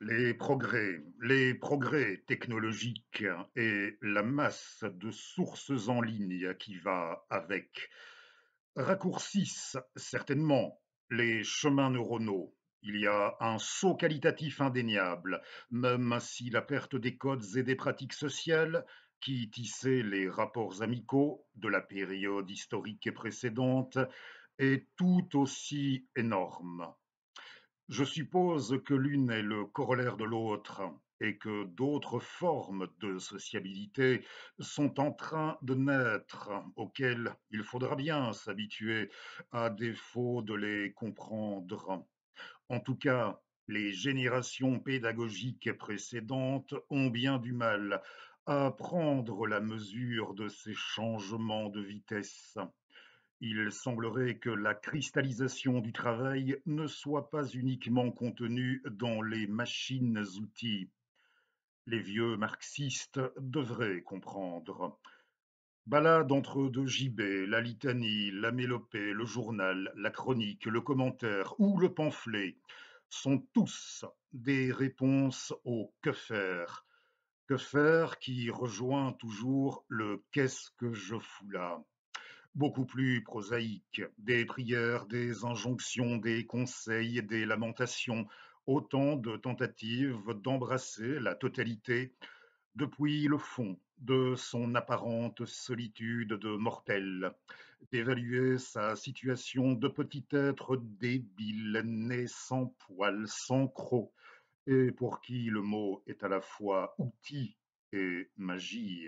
Les progrès technologiques et la masse de sources en ligne qui va avec raccourcissent certainement les chemins neuronaux. Il y a un saut qualitatif indéniable, même si la perte des codes et des pratiques sociales qui tissaient les rapports amicaux de la période historique précédente est tout aussi énorme. Je suppose que l'une est le corollaire de l'autre et que d'autres formes de sociabilité sont en train de naître, auxquelles il faudra bien s'habituer à défaut de les comprendre. En tout cas, les générations pédagogiques précédentes ont bien du mal à prendre la mesure de ces changements de vitesse. Il semblerait que la cristallisation du travail ne soit pas uniquement contenue dans les machines-outils. Les vieux marxistes devraient comprendre. Balade entre deux gibets, la litanie, la mélopée, le journal, la chronique, le commentaire ou le pamphlet sont tous des réponses au que faire. Que faire qui rejoint toujours le qu'est-ce que je fous là, beaucoup plus prosaïque, des prières, des injonctions, des conseils, des lamentations, autant de tentatives d'embrasser la totalité depuis le fond de son apparente solitude de mortel, d'évaluer sa situation de petit être débile, né sans poils, sans crocs, et pour qui le mot est à la fois outil et magie.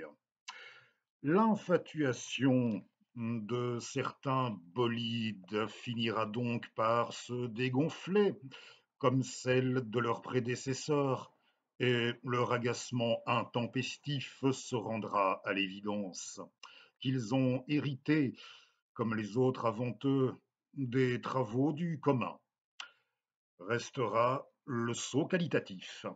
L'infatuation de certains bolides finira donc par se dégonfler, comme celle de leurs prédécesseurs, et leur agacement intempestif se rendra à l'évidence qu'ils ont hérité, comme les autres avant eux, des travaux du commun. Restera le saut qualitatif.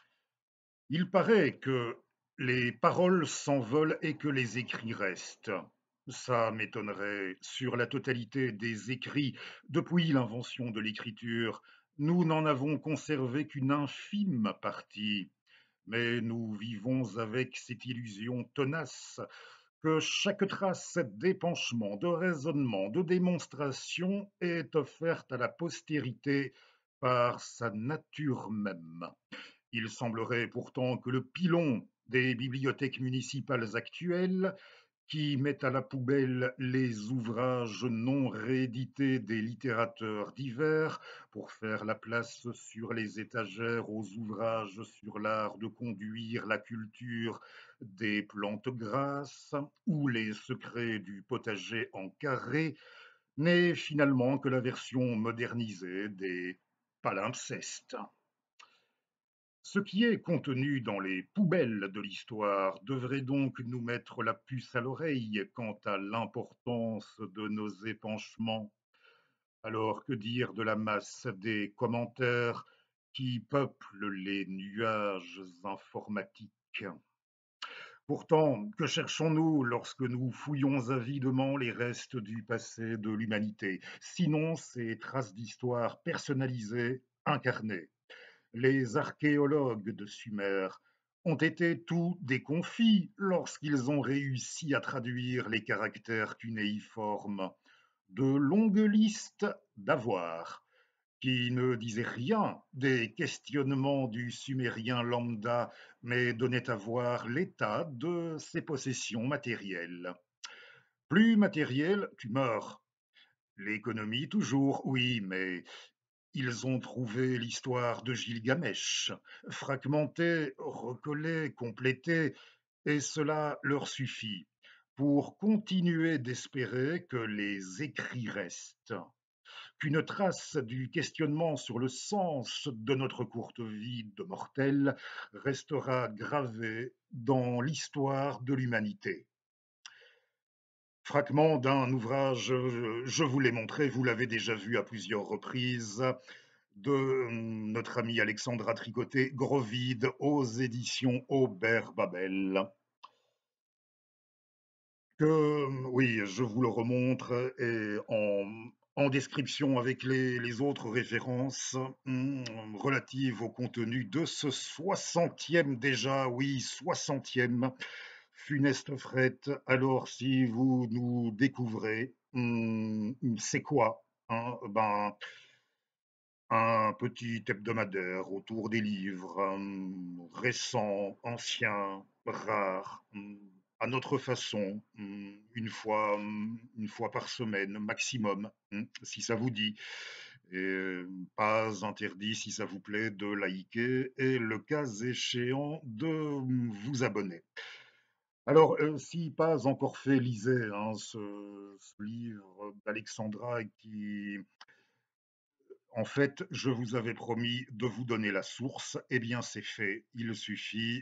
Il paraît que les paroles s'envolent et que les écrits restent. Ça m'étonnerait. Sur la totalité des écrits, depuis l'invention de l'écriture, nous n'en avons conservé qu'une infime partie. Mais nous vivons avec cette illusion tenace que chaque trace d'épanchement, de raisonnement, de démonstration est offerte à la postérité par sa nature même. Il semblerait pourtant que le pilon des bibliothèques municipales actuelles, qui met à la poubelle les ouvrages non réédités des littérateurs divers pour faire la place sur les étagères aux ouvrages sur l'art de conduire la culture des plantes grasses ou les secrets du potager en carré, n'est finalement que la version modernisée des palimpsestes. Ce qui est contenu dans les poubelles de l'histoire devrait donc nous mettre la puce à l'oreille quant à l'importance de nos épanchements. Alors que dire de la masse des commentaires qui peuplent les nuages informatiques? Pourtant, que cherchons-nous lorsque nous fouillons avidement les restes du passé de l'humanité, sinon ces traces d'histoire personnalisées, incarnées? Les archéologues de Sumer ont été tout déconfits lorsqu'ils ont réussi à traduire les caractères cunéiformes de longues listes d'avoirs qui ne disaient rien des questionnements du sumérien lambda, mais donnaient à voir l'état de ses possessions matérielles. Plus matériel, tu meurs. L'économie toujours, oui, mais ils ont trouvé l'histoire de Gilgamesh, fragmentée, recollée, complétée, et cela leur suffit pour continuer d'espérer que les écrits restent, qu'une trace du questionnement sur le sens de notre courte vie de mortels restera gravée dans l'histoire de l'humanité. Fragment d'un ouvrage, je vous l'ai montré, vous l'avez déjà vu à plusieurs reprises, de notre ami Alexandra Tricoté, Gros vide, aux éditions Aubert Babel. Que, oui, je vous le remontre, et en description avec les autres références relatives au contenu de ce 60e déjà, oui, 60e Funeste Fret. Alors, si vous nous découvrez, c'est quoi, hein? Ben, un petit hebdomadaire autour des livres récents, anciens, rares, à notre façon, une fois par semaine maximum, si ça vous dit. Et pas interdit, si ça vous plaît, de liker et le cas échéant de vous abonner. Alors, si pas encore fait, lisez hein, ce livre d'Alexandra qui, en fait, je vous avais promis de vous donner la source. Eh bien, c'est fait. Il suffit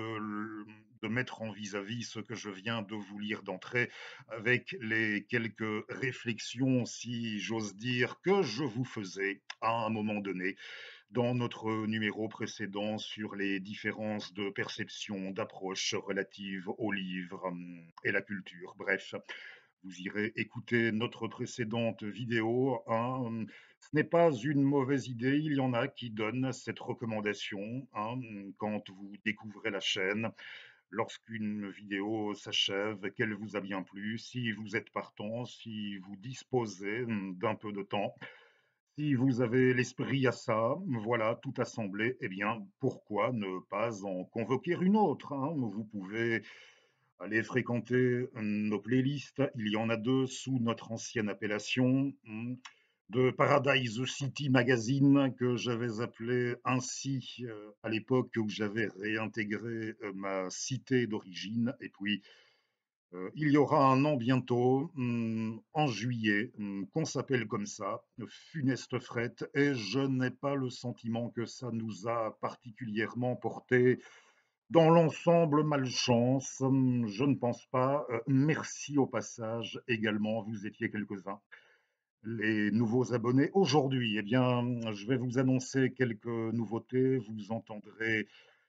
de mettre en vis-à-vis ce que je viens de vous lire d'entrée avec les quelques réflexions, si j'ose dire, que je vous faisais à un moment donné dans notre numéro précédent sur les différences de perception, d'approche relatives aux livres et la culture. Bref, vous irez écouter notre précédente vidéo, hein. Ce n'est pas une mauvaise idée, il y en a qui donnent cette recommandation hein, quand vous découvrez la chaîne, lorsqu'une vidéo s'achève, qu'elle vous a bien plu, si vous êtes partant, si vous disposez d'un peu de temps, si vous avez l'esprit à ça, voilà, tout assemblé, eh bien, pourquoi ne pas en convoquer une autre hein. Vous pouvez aller fréquenter nos playlists. Il y en a deux sous notre ancienne appellation de Paradise City Magazine, que j'avais appelé ainsi à l'époque où j'avais réintégré ma cité d'origine. Et puis, il y aura un an bientôt, en juillet, qu'on s'appelle comme ça, Funeste Fret, et je n'ai pas le sentiment que ça nous a particulièrement porté dans l'ensemble, malchance, je ne pense pas. Merci au passage également, vous étiez quelques-uns. Les nouveaux abonnés. Aujourd'hui, eh bien, je vais vous annoncer quelques nouveautés. Vous entendrez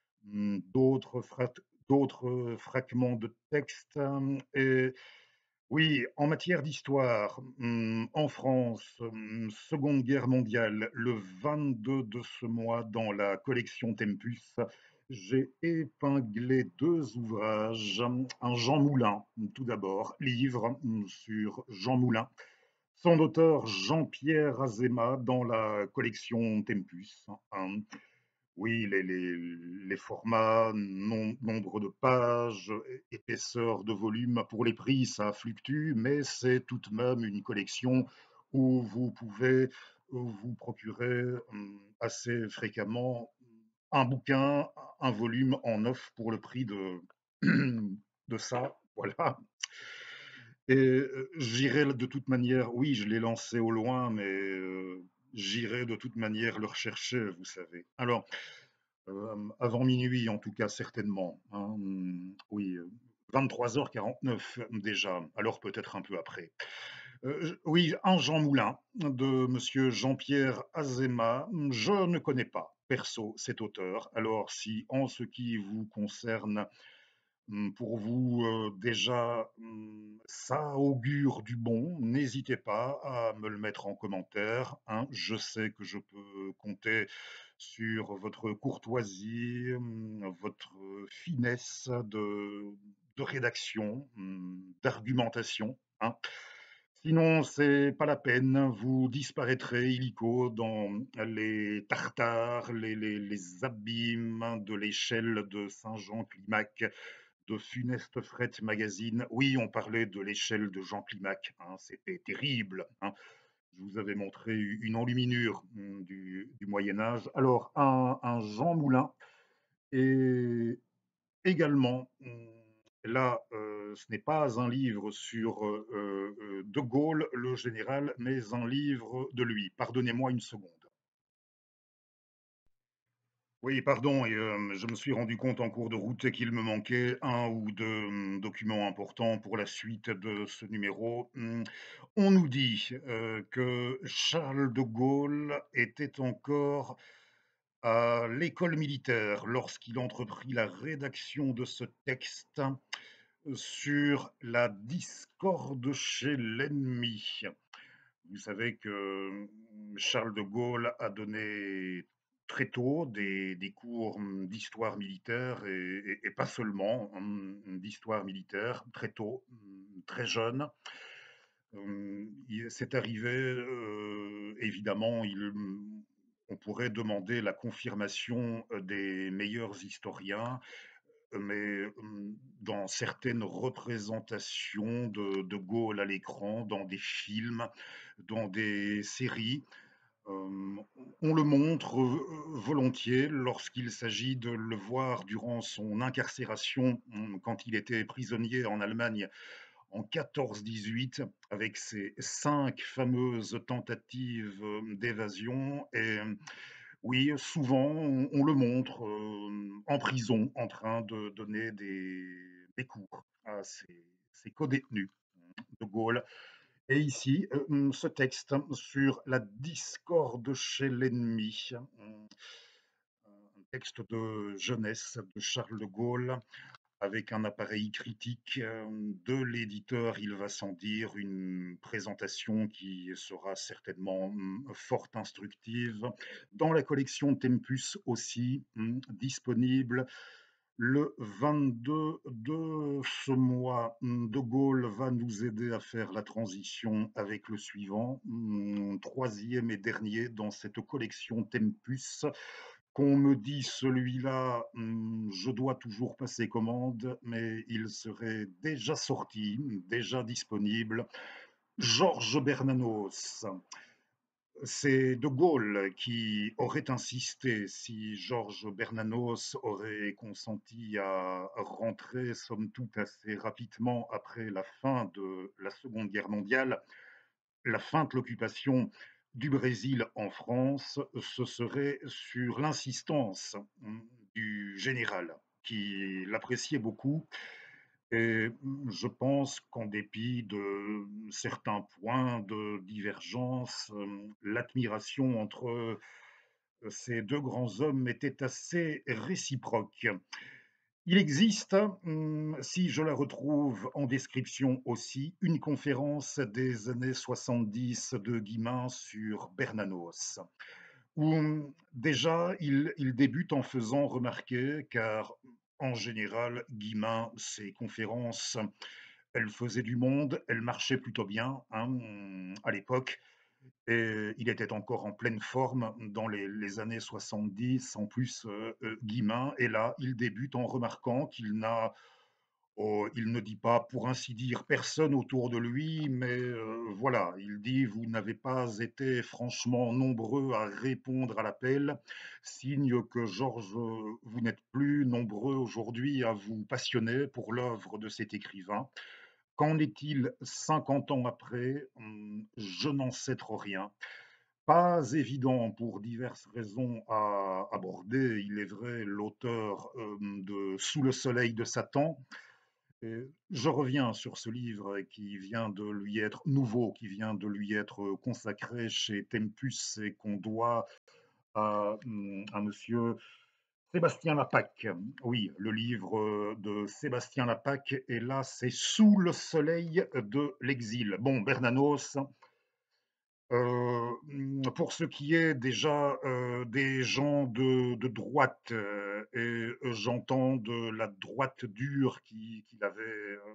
d'autres fragments de texte. Et oui, en matière d'histoire, en France, Seconde Guerre mondiale, le 22 de ce mois, dans la collection Tempus, j'ai épinglé deux ouvrages. Un Jean Moulin, tout d'abord, livre sur Jean Moulin. Son auteur Jean-Pierre Azéma dans la collection Tempus. Oui, les formats, nombre de pages, épaisseur de volume, pour les prix, ça fluctue, mais c'est tout de même une collection où vous pouvez vous procurer assez fréquemment un bouquin, un volume en offre pour le prix de ça. Voilà. Et j'irai de toute manière, oui, je l'ai lancé au loin, mais j'irai de toute manière le rechercher, vous savez. Alors, avant minuit, en tout cas, certainement, hein, oui, 23h49 déjà, alors peut-être un peu après. Oui, un Jean Moulin de monsieur Jean-Pierre Azéma. Je ne connais pas, perso, cet auteur. Alors, si en ce qui vous concerne, pour vous, déjà, ça augure du bon, n'hésitez pas à me le mettre en commentaire, hein. Je sais que je peux compter sur votre courtoisie, votre finesse de rédaction, d'argumentation, hein. Sinon, c'est pas la peine, vous disparaîtrez illico dans les tartares, les abîmes de l'échelle de Saint-Jean-Climac, de Funeste Fret Magazine. Oui, on parlait de l'échelle de Jean Climac, hein, c'était terrible, hein. Je vous avais montré une enluminure du Moyen Âge. Alors, un Jean Moulin et également, là, ce n'est pas un livre sur De Gaulle, le général, mais un livre de lui. Pardonnez-moi une seconde. Oui, pardon, et je me suis rendu compte en cours de route qu'il me manquait un ou deux documents importants pour la suite de ce numéro. On nous dit que Charles de Gaulle était encore à l'école militaire lorsqu'il entreprit la rédaction de ce texte sur la discorde chez l'ennemi. Vous savez que Charles de Gaulle a donné très tôt des cours d'histoire militaire et pas seulement d'histoire militaire, très tôt, très jeune. C'est arrivé, évidemment, on pourrait demander la confirmation des meilleurs historiens, mais dans certaines représentations de Gaulle à l'écran, dans des films, dans des séries, on le montre volontiers lorsqu'il s'agit de le voir durant son incarcération, quand il était prisonnier en Allemagne en 14-18, avec ses 5 fameuses tentatives d'évasion. Et oui, souvent, on le montre en prison, en train de donner des cours à ces co-détenus de Gaulle. Et ici, ce texte sur la discorde chez l'ennemi, un texte de jeunesse de Charles de Gaulle, avec un appareil critique de l'éditeur, il va sans dire, une présentation qui sera certainement fort instructive. Dans la collection Tempus aussi, disponible le 22 de ce mois. De Gaulle va nous aider à faire la transition avec le suivant, troisième et dernier dans cette collection Tempus. Qu'on me dit celui-là, je dois toujours passer commande, mais il serait déjà sorti, déjà disponible. Georges Bernanos. C'est De Gaulle qui aurait insisté si Georges Bernanos aurait consenti à rentrer, somme toute, assez rapidement après la fin de la Seconde Guerre mondiale, la fin de l'occupation du Brésil en France, ce serait sur l'insistance du général qui l'appréciait beaucoup. Et je pense qu'en dépit de certains points de divergence, l'admiration entre ces deux grands hommes était assez réciproque. Il existe, si je la retrouve en description aussi, une conférence des années 70 de Guillemin sur Bernanos, où déjà il débute en faisant remarquer, car en général, Guillemin, ses conférences, elles faisaient du monde, elles marchaient plutôt bien à l'époque. Et il était encore en pleine forme dans les années 70, en plus Guillemin, et là, il débute en remarquant qu'il n'a, oh, il ne dit pas pour ainsi dire personne autour de lui, mais voilà, il dit vous n'avez pas été franchement nombreux à répondre à l'appel, signe que Georges, vous n'êtes plus nombreux aujourd'hui à vous passionner pour l'œuvre de cet écrivain. Qu'en est-il 50 ans après? Je n'en sais trop rien. Pas évident pour diverses raisons à aborder. Il est vrai, l'auteur de Sous le soleil de Satan. Et je reviens sur ce livre qui vient de lui être nouveau, qui vient de lui être consacré chez Tempus et qu'on doit à monsieur Sébastien Lapaque. Oui, le livre de Sébastien Lapaque, et là, c'est Sous le soleil de l'exil. Bon, Bernanos, pour ce qui est déjà des gens de droite, et j'entends de la droite dure qu'il avait,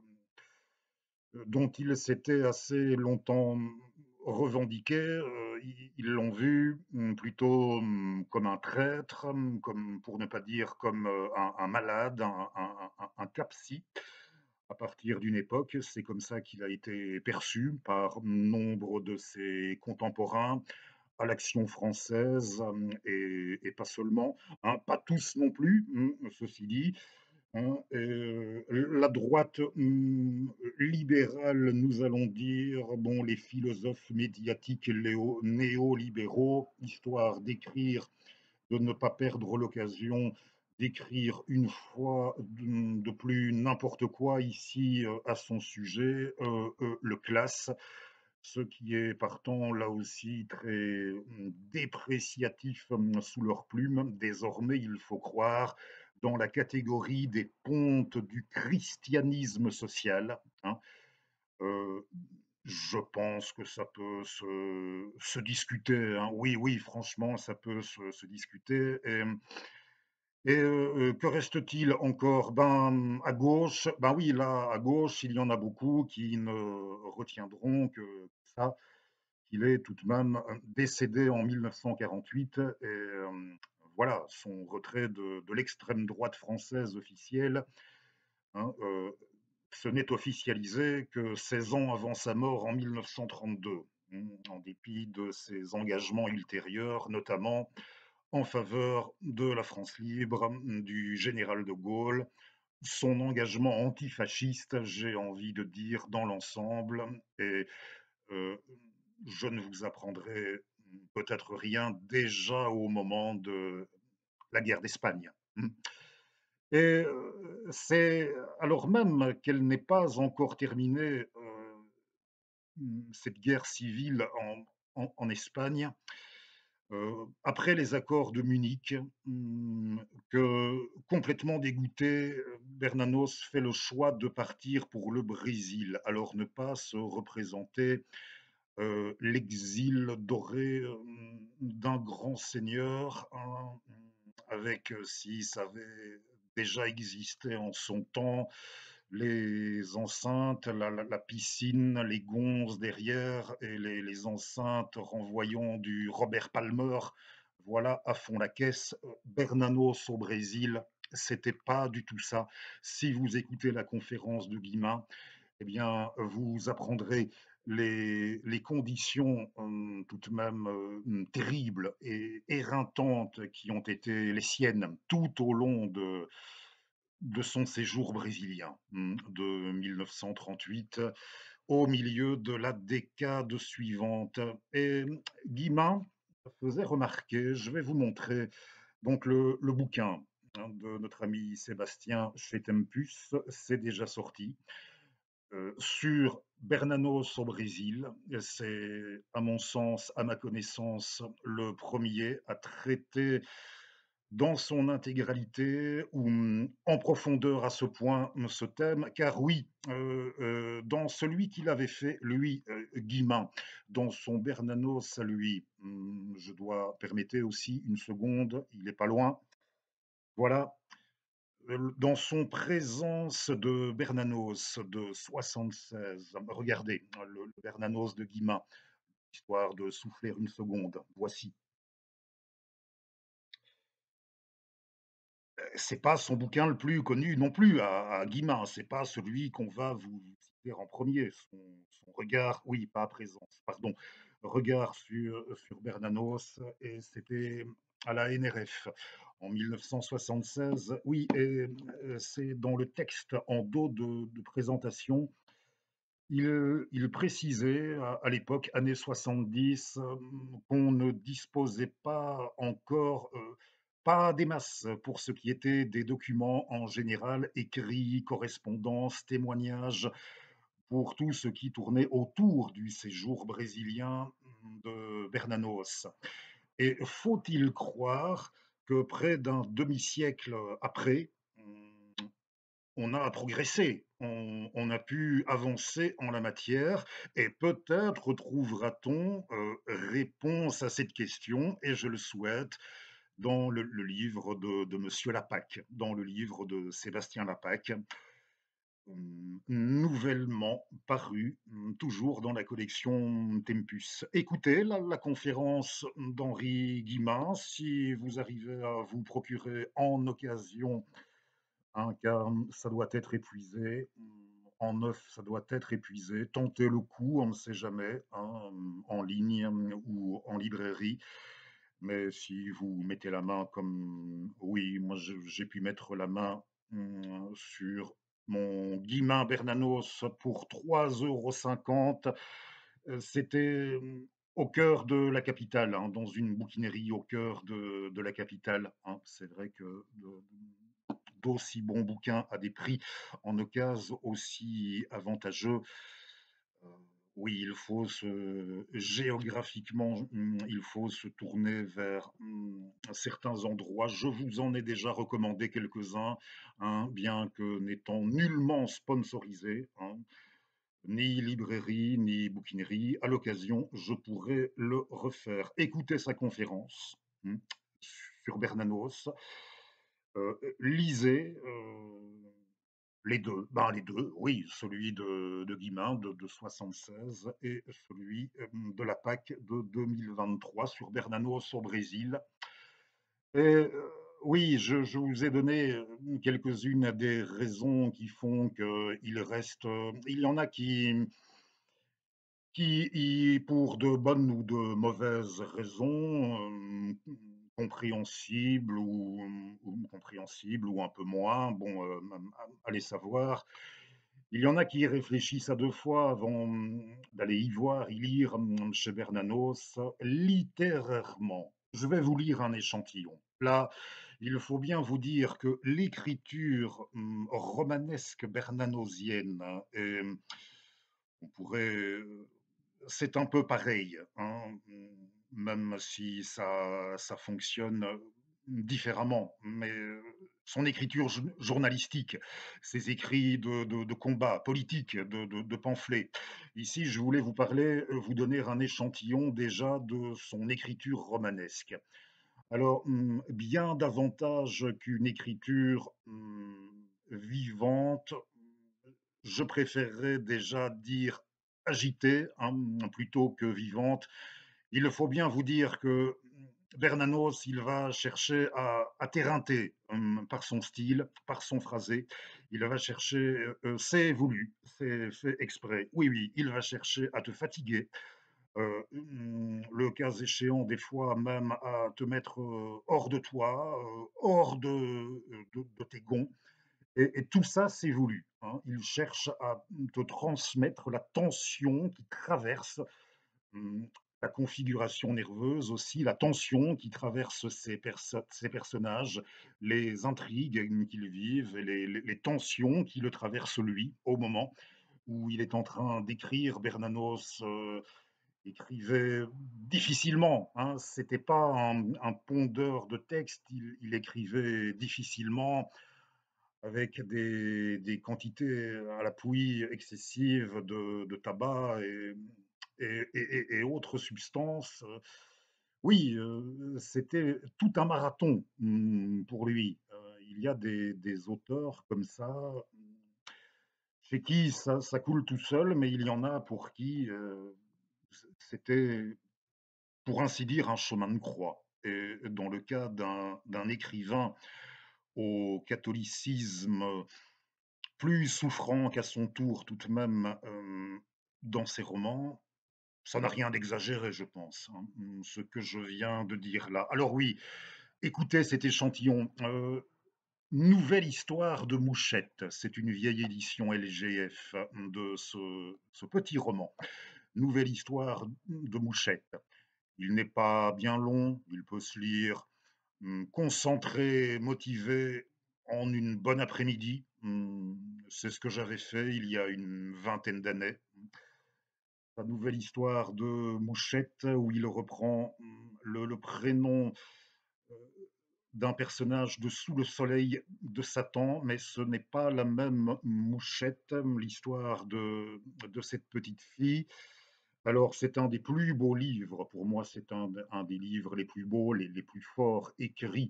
dont il s'était assez longtemps revendiqué, ils l'ont vu plutôt comme un traître, comme, pour ne pas dire comme un malade, un capsi. À partir d'une époque, c'est comme ça qu'il a été perçu par nombre de ses contemporains à l'Action française, et pas seulement, hein, pas tous non plus, ceci dit, hein, la droite libérale, nous allons dire, bon, les philosophes médiatiques néolibéraux, histoire d'écrire, de ne pas perdre l'occasion d'écrire une fois de plus n'importe quoi ici à son sujet, le classe, ce qui est partant là aussi très dépréciatif sous leur plume. Désormais, il faut croire dans la catégorie des pontes du christianisme social, hein. Euh, Je pense que ça peut se discuter, hein. Oui, oui, franchement, ça peut se discuter que reste-t-il encore? Ben, à gauche, ben oui, là, à gauche, il y en a beaucoup qui ne retiendront que ça, qu'il est tout de même, décédé en 1948 voilà, son retrait de l'extrême droite française officielle, hein, ce n'est officialisé que 16 ans avant sa mort en 1932, en dépit de ses engagements ultérieurs, notamment en faveur de la France libre, du général de Gaulle, son engagement antifasciste, j'ai envie de dire, dans l'ensemble. Et euh, je ne vous apprendrai peut-être rien déjà au moment de la guerre d'Espagne. C'est alors même qu'elle n'est pas encore terminée, cette guerre civile en Espagne, après les accords de Munich, que complètement dégoûté, Bernanos fait le choix de partir pour le Brésil. Alors ne pas se représenter l'exil doré d'un grand seigneur, hein, avec, si ça avait déjà existé en son temps, les enceintes, la piscine, les gonzes derrière et les enceintes renvoyant du Robert Palmer, voilà, à fond la caisse. Bernanos au Brésil, c'était pas du tout ça. Si vous écoutez la conférence de Guillemin, eh bien, vous apprendrez les conditions tout de même terribles et éreintantes qui ont été les siennes tout au long de son séjour brésilien de 1938 au milieu de la décade suivante. Et Guillemin faisait remarquer, je vais vous montrer donc le bouquin de notre ami Sébastien chez Tempus, c'est déjà sorti sur Bernanos au Brésil. C'est, à mon sens, à ma connaissance, le premier à traiter dans son intégralité ou en profondeur à ce point ce thème, car oui, dans celui qu'il avait fait, lui, Guillemin, dans son Bernanos à lui, je dois permettre aussi une seconde, il n'est pas loin, voilà, dans son présence de Bernanos de 76, regardez le Bernanos de Guillemin, histoire de souffler une seconde. Voici. C'est pas son bouquin le plus connu non plus à Guillemin, c'est pas celui qu'on va vous citer en premier. Son regard, oui, pas présence, pardon, regard sur Bernanos, et c'était à la NRF en 1976. Oui, et c'est dans le texte en dos de présentation. Il précisait à l'époque, années 70, qu'on ne disposait pas encore, pas des masses pour ce qui était des documents en général, écrits, correspondances, témoignages, pour tout ce qui tournait autour du séjour brésilien de Bernanos. Et faut-il croire que près d'un demi-siècle après, on a progressé, on a pu avancer en la matière et peut-être trouvera-t-on réponse à cette question, et je le souhaite, dans le livre de Monsieur Lapac, dans le livre de Sébastien Lapac, nouvellement paru, toujours dans la collection Tempus. Écoutez la conférence d'Henri Guillemin, si vous arrivez à vous procurer en occasion, hein, car ça doit être épuisé. En neuf, ça doit être épuisé. Tentez le coup, on ne sait jamais, hein, en ligne ou en librairie. Mais si vous mettez la main comme... Oui, moi j'ai pu mettre la main sur mon Guillemin Bernanos pour 3,50 €. C'était au cœur de la capitale, hein, dans une bouquinerie au cœur de la capitale, hein. C'est vrai que d'aussi bons bouquins à des prix en occasion aussi avantageux. Euh, oui, il faut géographiquement, il faut se tourner vers certains endroits. Je vous en ai déjà recommandé quelques-uns, hein, bien que n'étant nullement sponsorisé, hein. ni librairie, ni bouquinerie. À l'occasion, je pourrais le refaire. Écoutez sa conférence sur Bernanos. Lisez les deux. Ben, les deux, oui, celui de Guimin de 76 et celui de la PAC de 2023 sur Bernanos au Brésil. Et oui, je vous ai donné quelques-unes des raisons qui font qu'il reste. Il y en a pour de bonnes ou de mauvaises raisons, compréhensibles compréhensibles ou un peu moins, bon, allez savoir. Il y en a qui y réfléchissent à deux fois avant d'aller y voir, y lire chez Bernanos, littérairement. Je vais vous lire un échantillon. Là, il faut bien vous dire que l'écriture romanesque bernanosienne, on pourrait c'est un peu pareil, hein, même si ça fonctionne différemment. Mais son écriture journalistique, ses écrits de combat politique, de pamphlets. Ici, je voulais vous parler, vous donner un échantillon déjà de son écriture romanesque. Alors, bien davantage qu'une écriture vivante, je préférerais déjà dire agitée plutôt que vivante. Il faut bien vous dire que Bernanos, il va chercher à t'éreinter par son style, par son phrasé. Il va chercher, c'est voulu, c'est fait exprès. Oui, oui, il va chercher à te fatiguer, le cas échéant, des fois même à te mettre hors de toi, hors de tes gonds. Et tout ça, c'est voulu, hein. Il cherche à te transmettre la tension qui traverse la configuration nerveuse aussi, la tension qui traverse ces personnages, les intrigues qu'ils vivent, et les tensions qui le traversent lui au moment où il est en train d'écrire. Bernanos écrivait difficilement, hein. C'était pas un pondeur de texte, il écrivait difficilement avec des quantités à la poulie excessives de tabac et autres substances. Oui, c'était tout un marathon pour lui. Il y a des auteurs comme ça, chez qui ça coule tout seul, mais il y en a pour qui c'était, pour ainsi dire, un chemin de croix. Et dans le cas d'un écrivain au catholicisme plus souffrant qu'à son tour tout de même dans ses romans, ça n'a rien d'exagéré, je pense, hein, ce que je viens de dire là. Alors oui, écoutez cet échantillon. Nouvelle histoire de Mouchette. C'est une vieille édition LGF de ce petit roman. Nouvelle histoire de Mouchette. Il n'est pas bien long, il peut se lire concentré, motivé en une bonne après-midi. C'est ce que j'avais fait il y a une vingtaine d'années. Sa nouvelle histoire de Mouchette, où il reprend le prénom d'un personnage de Sous le soleil de Satan, mais ce n'est pas la même Mouchette, l'histoire de cette petite fille. Alors, c'est un des plus beaux livres, pour moi, c'est un des livres les plus beaux, les plus forts écrits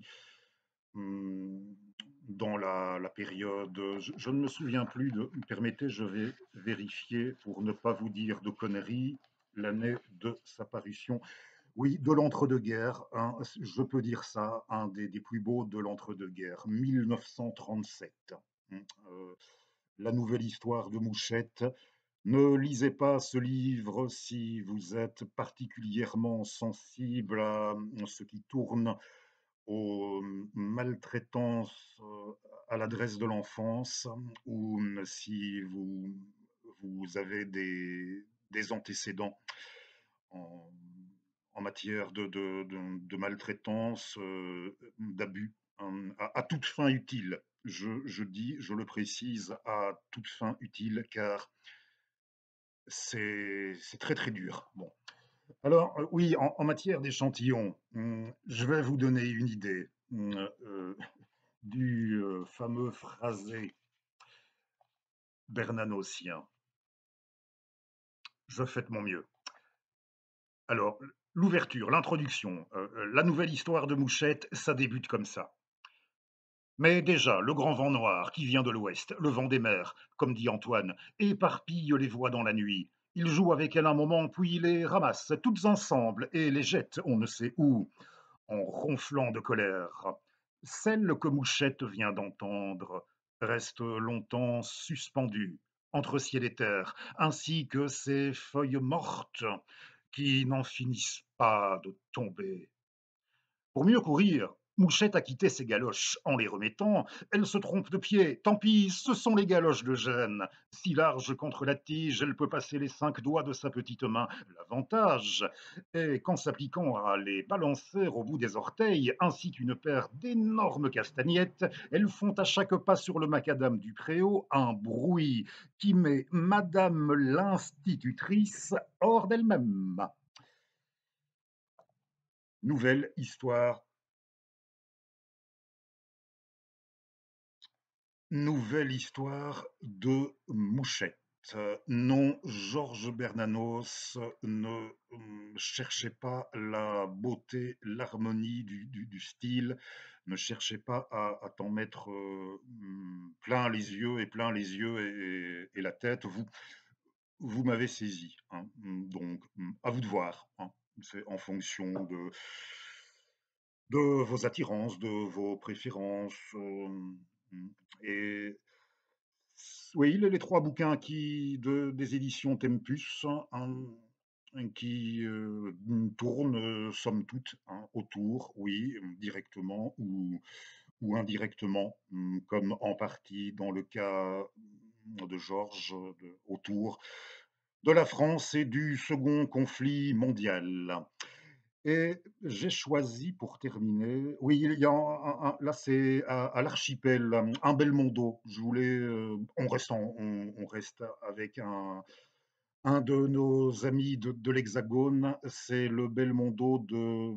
Mmh, dans la période, je ne me souviens plus de permettez, je vais vérifier pour ne pas vous dire de conneries, l'année de sa parution. Oui, de l'entre-deux-guerres, hein, je peux dire ça, un des plus beaux de l'entre-deux-guerres, 1937. Mmh, la nouvelle histoire de Mouchette. Ne lisez pas ce livre si vous êtes particulièrement sensible à ce qui tourne aux maltraitances à l'adresse de l'enfance ou si vous avez des antécédents en, en matière de maltraitance, d'abus, à toute fin utile. Je dis, je le précise, à toute fin utile, car c'est très très dur. Bon. Alors, oui, en matière d'échantillons, je vais vous donner une idée du fameux phrasé bernanosien. Je fais de mon mieux. Alors, l'ouverture, l'introduction, la nouvelle histoire de Mouchette, ça débute comme ça. Mais déjà, le grand vent noir qui vient de l'ouest, le vent des mers, comme dit Antoine, éparpille les voix dans la nuit. Il joue avec elles un moment, puis les ramasse toutes ensemble et les jette on ne sait où, en ronflant de colère. Celle que Mouchette vient d'entendre reste longtemps suspendue entre ciel et terre, ainsi que ces feuilles mortes qui n'en finissent pas de tomber. Pour mieux courir, Mouchette a quitté ses galoches. En les remettant, elle se trompe de pied. Tant pis, ce sont les galoches de Gênes. Si larges contre la tige, elle peut passer les 5 doigts de sa petite main. L'avantage est qu'en s'appliquant à les balancer au bout des orteils, ainsi qu'une paire d'énormes castagnettes, elles font à chaque pas sur le macadam du préau un bruit qui met Madame l'institutrice hors d'elle-même. Nouvelle histoire Nouvelle histoire de Mouchette. Non, Georges Bernanos, ne cherchez pas la beauté, l'harmonie du style, ne cherchez pas à t'en mettre plein les yeux et plein les yeux et la tête. Vous m'avez saisi, hein. Donc à vous de voir, hein. C'est en fonction de vos attirances, de vos préférences. Et oui, les trois bouquins des éditions Tempus, hein, qui tournent, somme toute, hein, autour, oui, directement ou indirectement, comme en partie dans le cas de Georges, autour de la France et du second conflit mondial. Et j'ai choisi pour terminer, oui, il y a là c'est à l'archipel, un Belmondo. Je voulais, on reste avec un de nos amis de l'Hexagone, c'est le Belmondo de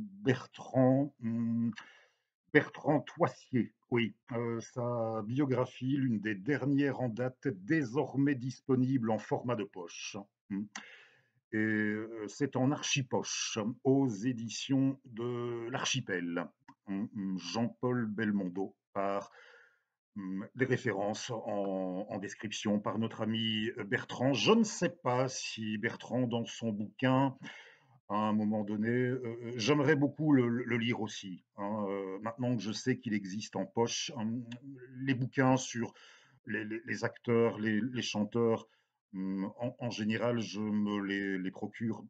Bertrand Toissier. Oui, sa biographie, l'une des dernières en date, désormais disponible en format de poche. Et c'est en archipoche, aux éditions de l'Archipel. Jean-Paul Belmondo, par les références en description par notre ami Bertrand. Je ne sais pas si Bertrand, dans son bouquin, à un moment donné, j'aimerais beaucoup le lire aussi, hein, maintenant que je sais qu'il existe en poche, les bouquins sur les acteurs, les chanteurs, en général, je me les procure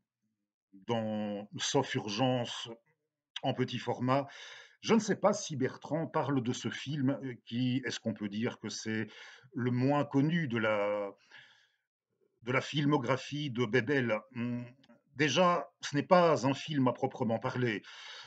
sauf urgence, en petit format. Je ne sais pas si Bertrand parle de ce film qui, est-ce qu'on peut dire que c'est le moins connu de la filmographie de Bebel. Déjà, ce n'est pas un film à proprement parler.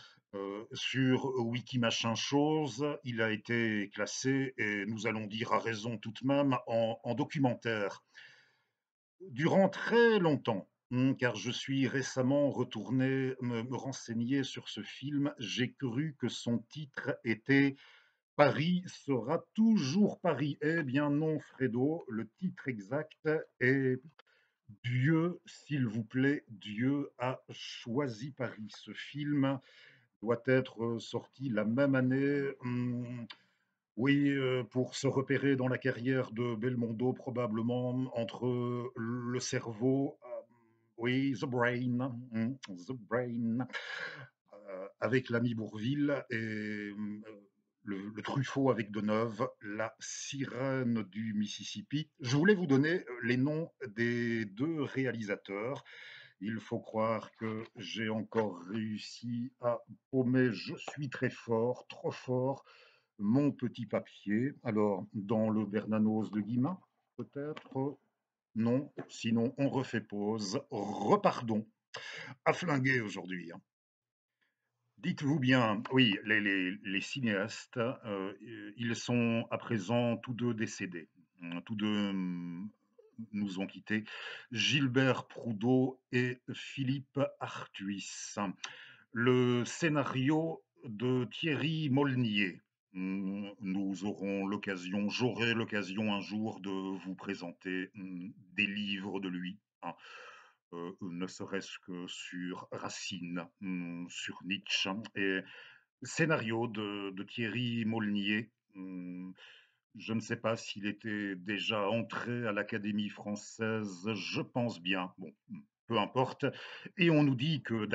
Sur Wiki Machin Chose, il a été classé, et nous allons dire à raison tout de même, en documentaire. Durant très longtemps, car je suis récemment retourné me renseigner sur ce film, j'ai cru que son titre était Paris sera toujours Paris. Eh bien non, Fredo, le titre exact est Dieu, s'il vous plaît, Dieu a choisi Paris. Ce film doit être sorti la même année. Oui, pour se repérer dans la carrière de Belmondo, probablement entre le cerveau, oui, The Brain, The Brain, avec l'ami Bourvil et le Truffaut avec Deneuve, la sirène du Mississippi. Je voulais vous donner les noms des deux réalisateurs. Il faut croire que j'ai encore réussi à paumer. Je suis très fort, trop fort. Mon petit papier. Alors, dans le Bernanos de Guillemin, peut-être. Non, sinon on refait pause. Repartons. À flinguer aujourd'hui, hein. Dites-vous bien, oui, les cinéastes, ils sont à présent tous deux décédés. Tous deux nous ont quittés. Gilbert Proudhon et Philippe Artuis. Le scénario de Thierry Molnier. J'aurai l'occasion un jour de vous présenter des livres de lui, hein. ne serait-ce que sur Racine, sur Nietzsche et scénario de Thierry Molnier. Je ne sais pas s'il était déjà entré à l'Académie française, je pense bien. Bon, peu importe. Et on nous dit que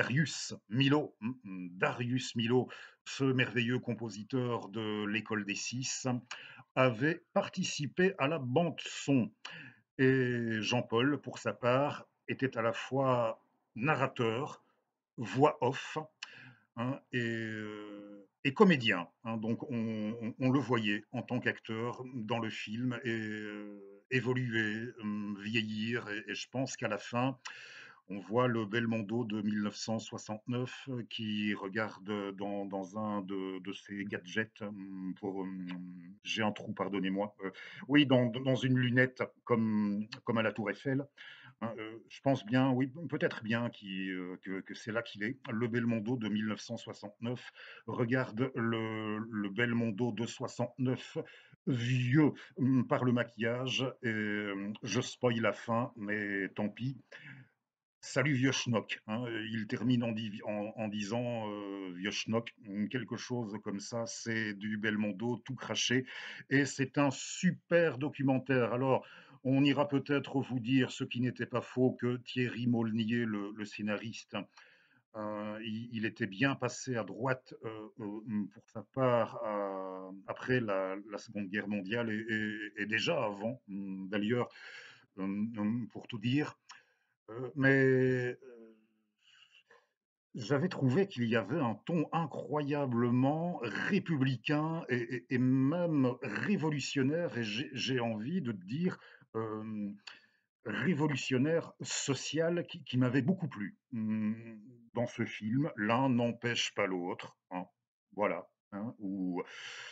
Darius Milhaud, ce merveilleux compositeur de l'École des Six, avait participé à la bande son. Et Jean-Paul, pour sa part, était à la fois narrateur, voix off, hein, et comédien, hein. Donc on le voyait en tant qu'acteur dans le film et évoluer, vieillir et je pense qu'à la fin, on voit le Belmondo de 1969 qui regarde dans un de ses gadgets, j'ai un trou, pardonnez-moi, oui, dans une lunette comme à la Tour Eiffel. Hein, je pense bien, oui, peut-être bien que c'est là qu'il est. Le Belmondo de 1969 regarde le Belmondo de 69 vieux par le maquillage. Et, je spoil la fin, mais tant pis. Salut vieux schnock, hein, il termine en disant vieux schnock, quelque chose comme ça, c'est du Belmondo tout craché et c'est un super documentaire. Alors, on ira peut-être vous dire, ce qui n'était pas faux, que Thierry Molnier, le scénariste, il était bien passé à droite pour sa part après la Seconde Guerre mondiale et déjà avant, d'ailleurs, pour tout dire. Mais j'avais trouvé qu'il y avait un ton incroyablement républicain et même révolutionnaire, et j'ai envie de dire révolutionnaire social qui m'avait beaucoup plu dans ce film. L'un n'empêche pas l'autre, hein, voilà, hein, ou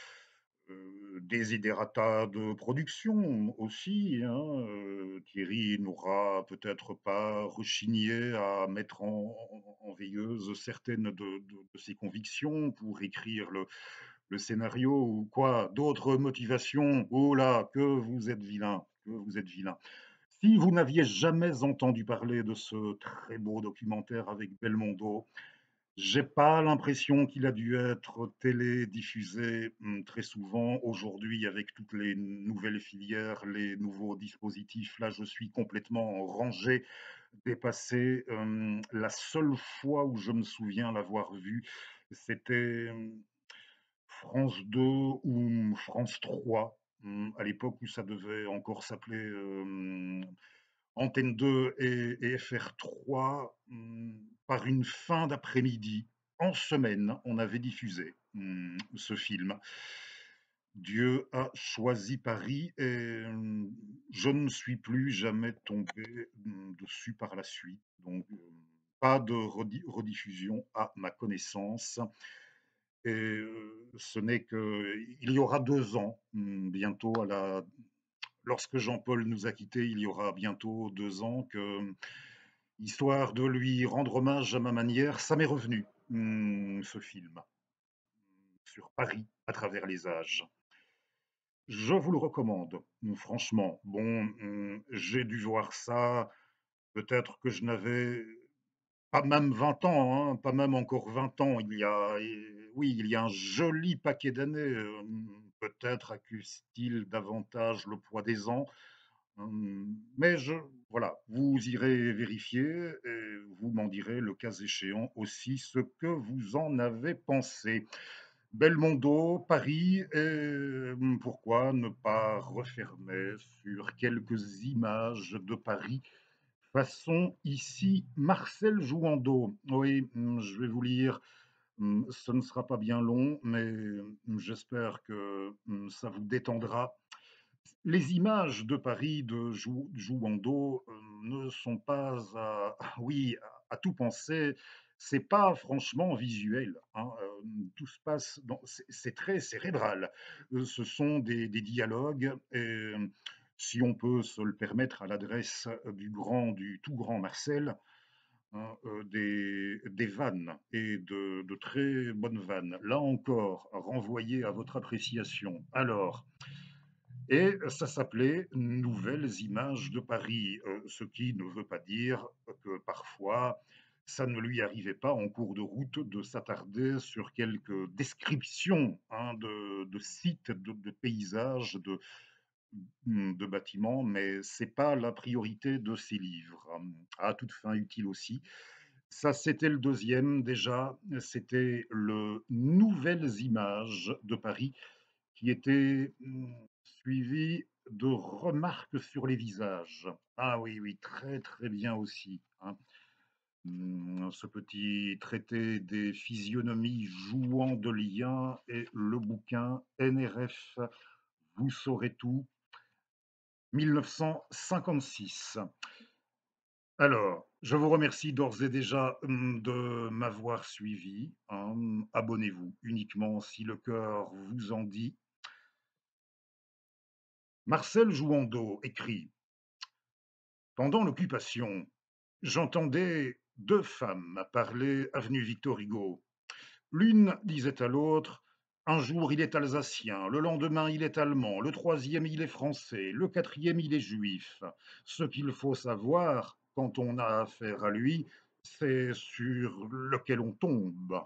desiderata de production aussi, hein. Thierry n'aura peut-être pas rechigné à mettre en veilleuse certaines de ses convictions pour écrire le scénario ou quoi, d'autres motivations. Oh là, que vous êtes vilain, que vous êtes vilain. Si vous n'aviez jamais entendu parler de ce très beau documentaire avec Belmondo, j'ai pas l'impression qu'il a dû être télédiffusé très souvent. Aujourd'hui, avec toutes les nouvelles filières, les nouveaux dispositifs, là, je suis complètement rangé, dépassé. La seule fois où je me souviens l'avoir vu, c'était France 2 ou France 3, à l'époque où ça devait encore s'appeler Antenne 2 et FR3, par une fin d'après-midi, en semaine, on avait diffusé ce film. Dieu a choisi Paris et je ne suis plus jamais tombé dessus par la suite. Donc, pas de rediffusion à ma connaissance. Et ce n'est qu'il y aura 2 ans, bientôt lorsque Jean-Paul nous a quittés, il y aura bientôt 2 ans, histoire de lui rendre hommage à ma manière, ça m'est revenu, ce film, sur Paris à travers les âges. Je vous le recommande, franchement. Bon, j'ai dû voir ça, peut-être que je n'avais pas même 20 ans, hein, pas même encore 20 ans. Oui, il y a un joli paquet d'années. Peut-être accuse-t-il davantage le poids des ans. Mais voilà, vous irez vérifier et vous m'en direz le cas échéant aussi ce que vous en avez pensé. Belmondo, Paris, et pourquoi ne pas refermer sur quelques images de Paris façon ici Marcel Jouandeau. Oui, je vais vous lire, ce ne sera pas bien long, mais j'espère que ça vous détendra. Les images de Paris de Jouandeau ne sont pas oui, à tout penser. C'est pas franchement visuel, hein. Tout se passe c'est très cérébral. Ce sont des dialogues et si on peut se le permettre à l'adresse du tout grand Marcel, hein, des vannes et de très bonnes vannes. Là encore, renvoyé à votre appréciation. Alors, et ça s'appelait Nouvelles images de Paris, ce qui ne veut pas dire que parfois ça ne lui arrivait pas en cours de route de s'attarder sur quelques descriptions, hein, de sites, de paysages, de bâtiments, mais c'est pas la priorité de ces livres, à toute fin utile aussi. Ça, c'était le deuxième déjà, c'était le Nouvelles images de Paris qui était suivi de remarques sur les visages. Ah oui, oui, très très bien aussi, hein. Ce petit traité des physionomies jouant de liens et le bouquin NRF, vous saurez tout, 1956. Alors, je vous remercie d'ores et déjà de m'avoir suivi, hein. Abonnez-vous uniquement si le cœur vous en dit. Marcel Jouandeau écrit: pendant l'Occupation, j'entendais deux femmes parler avenue Victor Hugo. L'une disait à l'autre: un jour il est alsacien, le lendemain il est allemand, le troisième il est français, le quatrième il est juif. Ce qu'il faut savoir quand on a affaire à lui, c'est sur lequel on tombe.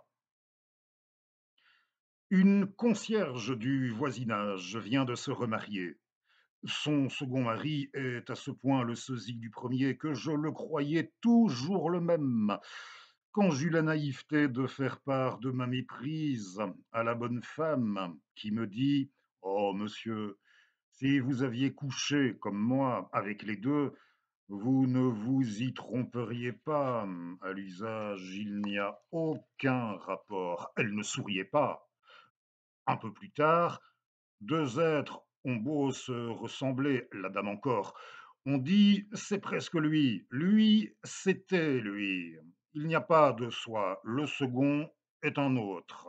Une concierge du voisinage vient de se remarier. Son second mari est à ce point le sosie du premier que je le croyais toujours le même. Quand j'eus la naïveté de faire part de ma méprise à la bonne femme qui me dit: oh, monsieur, si vous aviez couché comme moi avec les deux, vous ne vous y tromperiez pas. À l'usage, il n'y a aucun rapport. Elle ne souriait pas. Un peu plus tard, deux êtres ont beau se ressembler, la dame encore, on dit c'est presque lui, lui c'était lui. Il n'y a pas de soi, le second est un autre.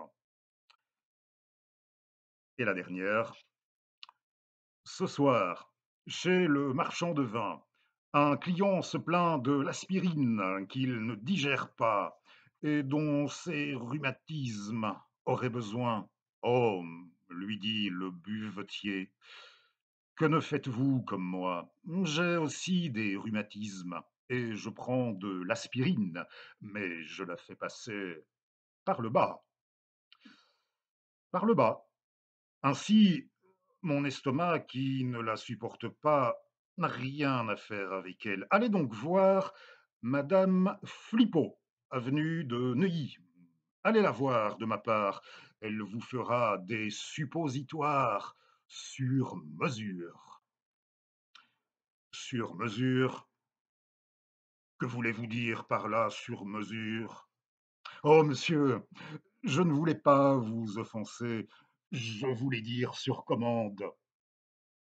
Et la dernière, ce soir, chez le marchand de vin, un client se plaint de l'aspirine qu'il ne digère pas et dont ses rhumatismes auraient besoin. Oh, lui dit le buvetier, que ne faites-vous comme moi? J'ai aussi des rhumatismes et je prends de l'aspirine, mais je la fais passer par le bas, par le bas. Ainsi, mon estomac, qui ne la supporte pas, n'a rien à faire avec elle. Allez donc voir Madame Flippo, avenue de Neuilly. Allez la voir de ma part. Elle vous fera des suppositoires sur mesure. Sur mesure. Que voulez-vous dire par là, sur mesure? Oh, monsieur, je ne voulais pas vous offenser, je voulais dire sur commande.